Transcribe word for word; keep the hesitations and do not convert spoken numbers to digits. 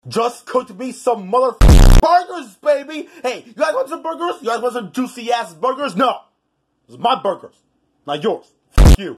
just cooked me some mother burgers, baby. Hey, you guys want some burgers? You guys want some juicy ass burgers? No. It's my burgers, not yours. F you.